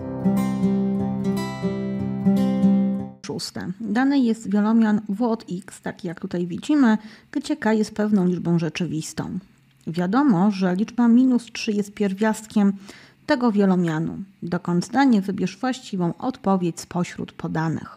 Szóste. Dany jest wielomian w od x, taki jak tutaj widzimy, gdzie k jest pewną liczbą rzeczywistą. Wiadomo, że liczba -3 jest pierwiastkiem tego wielomianu. Dokąd zdanie, wybierz właściwą odpowiedź spośród podanych.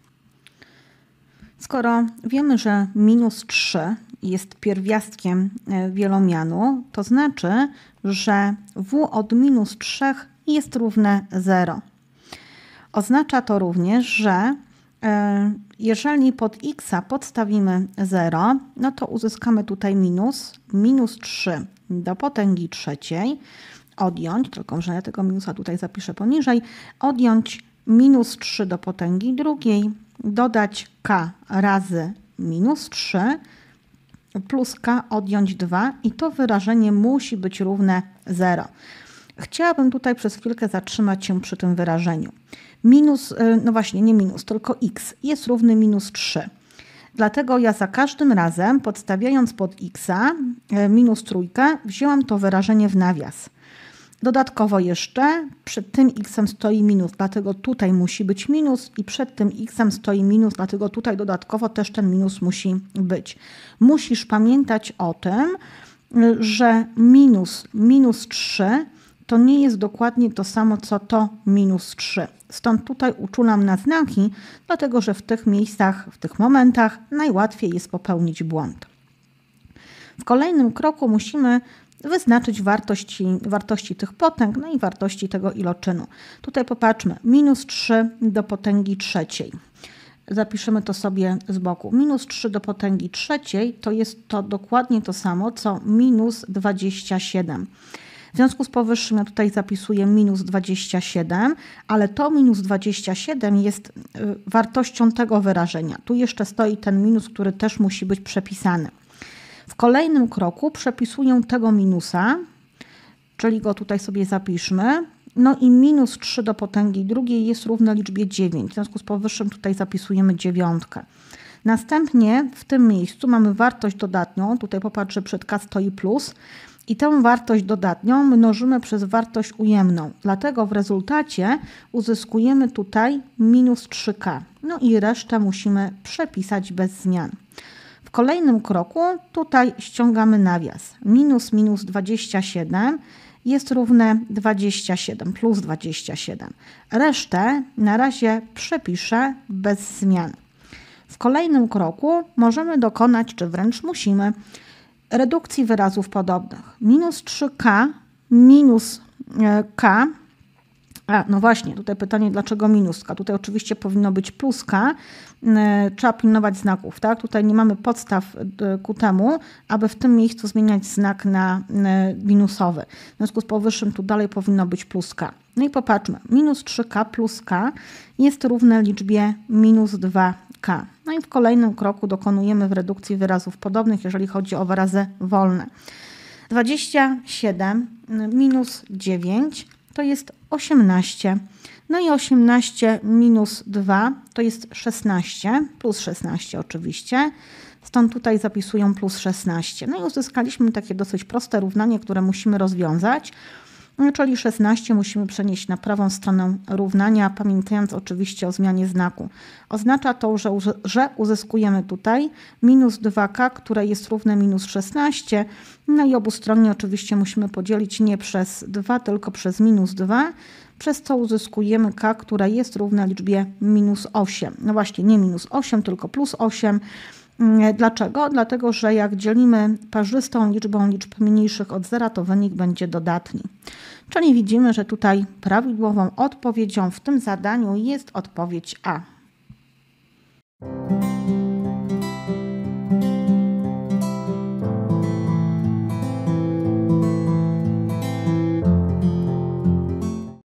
Skoro wiemy, że -3 jest pierwiastkiem wielomianu, to znaczy, że w od -3 jest równe 0. Oznacza to również, że jeżeli pod x podstawimy 0, no to uzyskamy tutaj -3 do potęgi trzeciej, odjąć, tylko że ja tego minusa tutaj zapiszę poniżej, odjąć -3 do potęgi drugiej, dodać k razy -3 plus k odjąć 2 i to wyrażenie musi być równe 0. Chciałabym tutaj przez chwilkę zatrzymać się przy tym wyrażeniu. No właśnie, nie minus, tylko x jest równy -3. Dlatego ja za każdym razem, podstawiając pod x -3, wzięłam to wyrażenie w nawias. Dodatkowo jeszcze przed tym x stoi minus, dlatego tutaj musi być minus i przed tym x stoi minus, dlatego tutaj dodatkowo też ten minus musi być. Musisz pamiętać o tym, że -3 to nie jest dokładnie to samo, co to -3. Stąd tutaj uczulam na znaki, dlatego że w tych miejscach, w tych momentach najłatwiej jest popełnić błąd. W kolejnym kroku musimy wyznaczyć wartości tych potęg, no i wartości tego iloczynu. Tutaj popatrzmy, -3 do potęgi trzeciej. Zapiszemy to sobie z boku. -3 do potęgi trzeciej to jest to dokładnie to samo, co -27. W związku z powyższym ja tutaj zapisuję -27, ale to -27 jest wartością tego wyrażenia. Tu jeszcze stoi ten minus, który też musi być przepisany. W kolejnym kroku przepisuję tego minusa, czyli go tutaj sobie zapiszmy. No i -3 do potęgi drugiej jest równe liczbie 9. W związku z powyższym tutaj zapisujemy 9. Następnie w tym miejscu mamy wartość dodatnią. Tutaj popatrz, że przed k stoi plus. I tę wartość dodatnią mnożymy przez wartość ujemną. Dlatego w rezultacie uzyskujemy tutaj -3k. No i resztę musimy przepisać bez zmian. W kolejnym kroku tutaj ściągamy nawias. -27 jest równe 27 plus 27. Resztę na razie przepiszę bez zmian. W kolejnym kroku możemy dokonać, czy wręcz musimy, redukcji wyrazów podobnych. -3k minus k. No właśnie, tutaj pytanie, dlaczego minuska? Tutaj oczywiście powinno być pluska. Trzeba pilnować znaków, tak? Tutaj nie mamy podstaw ku temu, aby w tym miejscu zmieniać znak na minusowy. W związku z powyższym tu dalej powinno być pluska. No i popatrzmy, -3k plus k jest równe liczbie -2k. No i w kolejnym kroku dokonujemy w redukcji wyrazów podobnych, jeżeli chodzi o wyrazy wolne. 27 minus 9 to jest 18. No i 18 minus 2 to jest 16, plus 16 oczywiście. Stąd tutaj zapisuję plus 16. No i uzyskaliśmy takie dosyć proste równanie, które musimy rozwiązać. Czyli 16 musimy przenieść na prawą stronę równania, pamiętając oczywiście o zmianie znaku. Oznacza to, że uzyskujemy tutaj -2k, które jest równe -16. No i obustronnie oczywiście musimy podzielić nie przez 2, tylko przez -2, przez co uzyskujemy k, która jest równa liczbie -8. No właśnie, nie -8, tylko +8. Dlaczego? Dlatego, że jak dzielimy parzystą liczbą liczb mniejszych od 0, to wynik będzie dodatni. Czyli widzimy, że tutaj prawidłową odpowiedzią w tym zadaniu jest odpowiedź A.